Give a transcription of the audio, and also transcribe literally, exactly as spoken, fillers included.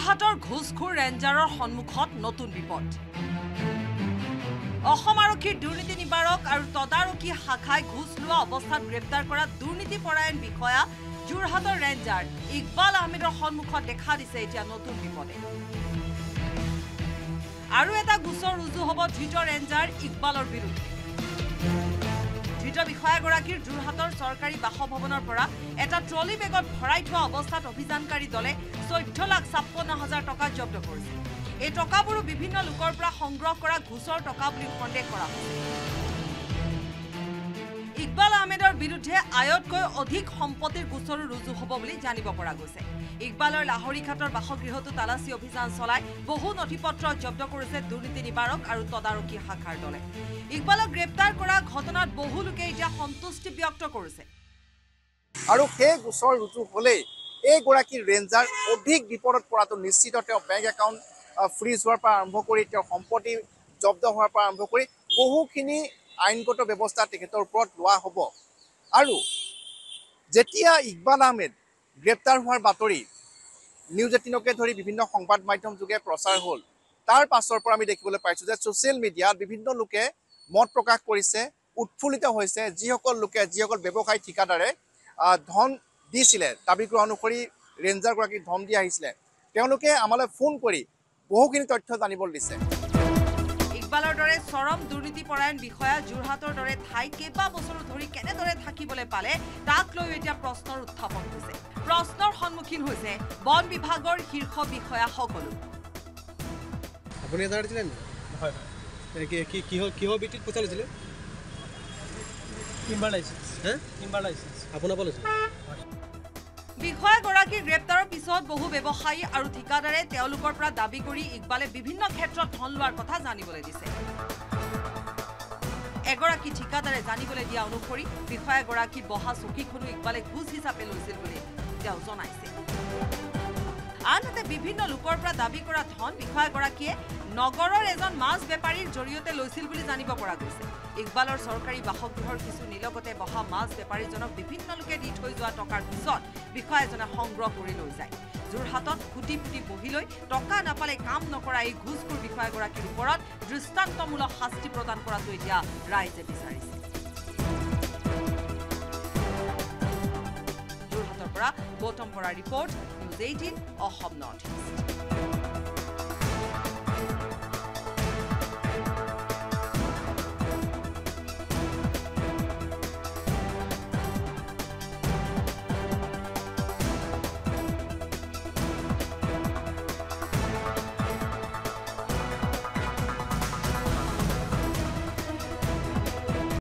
যোৰহাটৰ ঘুষখোৰ ৰেঞ্জাৰৰ সন্মুখত নতুন বিপদ অসম আৰক্ষীৰ দুৰ্নীতি নিবাৰক আৰু তদাৰকী শাখাই ঘুষ লোৱা অৱস্থাত গ্ৰেপ্তাৰ কৰা দুৰ্নীতি পৰায়ণ বিষয়া যোৰহাটৰ ৰেঞ্জাৰ ইকবাল আহমেদৰ সন্মুখত দেখা দিছে এতিয়া নতুন বিপদে আৰু এটা গোচৰ ৰুজু হ'ব ধৃত ৰেঞ্জাৰ ইকবালৰ বিৰুদ্ধে ধৃত বিষয়াগৰাকীৰ যোৰহাটৰ চৰকাৰী বাসভৱনৰ পৰা এটা ট্ৰলি বেগত ভৰাই থোৱা অৱস্থাত অভিযানকাৰী দলে চৈধ্য লাখ ছাপ্পন্ন হাজাৰ টকা জব্দ কৰিছে এই টকাবোৰ বিভিন্ন লোকৰ পৰা সংগ্ৰহ কৰা ঘুষৰ টকা বুলি সন্দেহ কৰা হৈছে ইকবাল আহমেদৰ বিৰুদ্ধে আয়তকৈ অধিক সম্পত্তিৰ গোচৰ ৰুজু হ'ব বুলি জানিব পৰা গৈছে ইকবালৰ লাহৰীঘাটৰ বাসগৃহটো তালাচী অভিযান চলাই বহু নথিপত্ৰ জব্দ কৰিছে দুৰ্নীতি নিবাৰক আৰু তদাৰকী শাখাৰ দলে ইকবালক গ্ৰেপ্তাৰ কৰা ঘটনাত বহু লোকে এতিয়া সন্তুষ্টি ব্যক্ত কৰিছে আৰু সেই গোচৰ ৰুজু হ'লে এই গৰাকী ৰেঞ্জাৰ অধিক বিপদত পৰাটো নিশ্চিত তেওঁ বেংক একাউণ্ট ফ্ৰিজ হোৱাৰ পৰা আৰম্ভ কৰি তেওঁ সম্পত্তি জব্দ হোৱাৰ পৰা আৰম্ভ কৰি বহুখিনি আইনগত ব্যৱস্থা তেখেতৰ ওপৰত লোৱা হ'ব আৰু যেতিয়া ইকবাল আহমেদ গ্ৰেপ্তাৰ হোৱাৰ বাতৰি নিউজ এইটিনকে ধৰি বিভিন্ন সংবাদ মাধ্যম যোগে প্ৰচাৰ হ'ল তাৰ পাছৰ পৰা আমি দেখিবলৈ পাইছোঁ যে ছ'চিয়েল মিডিয়াত বিভিন্ন লোকে মত প্ৰকাশ কৰিছে উৎফুল্লিত হৈছে যিসকল লোকে যিসকল ব্যৱসায়ী ঠিকাদাৰে ধন দিছিলে দাবী কৰা অনুসৰি ৰেঞ্জাৰগৰাকীক ধন দি আহিছিলে তেওঁলোকে আমালৈ ফোন কৰি বহুখিনি তথ্য জানিবলৈ দিছে ইকবালৰ দৰে চৰম দুৰ্নীতি পৰায়ণ বিষয়া যোৰহাটৰ দৰে ঠাইত কেইবা বছৰ ধৰি কেনেদৰে থাকিবলৈ পালে তাক লৈ এতিয়া প্ৰশ্নৰ উত্থাপন হৈছে প্ৰশ্নৰ সন্মুখীন হৈছে বন বিভাগৰ শীৰ্ষ বিষয়াসকলো আপুনি এটা দিলেন হয় কি কি কি কিহ বিটিত পইচা লৈছিলে টিম্বাৰ লাইসেন্স হে টিম্বাৰ লাইসেন্স আপোনাৰ পৰা লৈছিলে বিষয়াগৰাকীৰ গ্ৰেপ্তাৰৰ পিছত বহু ব্যৱসায়ী আৰু ঠিকাদাৰে তেওঁলোকৰ পৰা দাবী কৰি ইকবালে বিভিন্ন ক্ষেত্ৰত ধন লোৱাৰ কথা জানিবলৈ দিছে এগৰাকী ঠিকাদাৰে জানিবলৈ দিয়া অনুসৰি বিষয়াগৰাকী বহা চকীখনো ইকবালে ঘুষ হিচাপে লৈছিল বুলি তেওঁ জনাইছে আনহাতে বিভিন্ন লোকৰ পৰা দাবী কৰা ধন বিষয়াগৰাকীয়ে নগৰৰ এজন মাছ বেপাৰীৰ জৰিয়তে লৈছিল বুলি জানিব পৰা গৈছে ইকবালৰ চৰকাৰী বাসগৃহৰ কিছু নিলগতে বহা মাছ বেপাৰীজনক বিভিন্ন লোকে দি থৈ যোৱা টকাৰ পিছত বিষয়াজনে সংগ্ৰহ কৰি লৈ যায় যোৰহাটত ফুটি ফুটি বহি লৈ টকা নাপালে কাম নকৰা এই ঘুষখোৰ বিষয়াগৰাকীৰ ওপৰত দৃষ্টান্তমূলক শাস্তি প্ৰদান কৰাটো এতিয়া ৰাইজে বিচাৰিছে যোৰহাটৰ পৰা গৌতম বৰাৰ report news eighteen Assam north east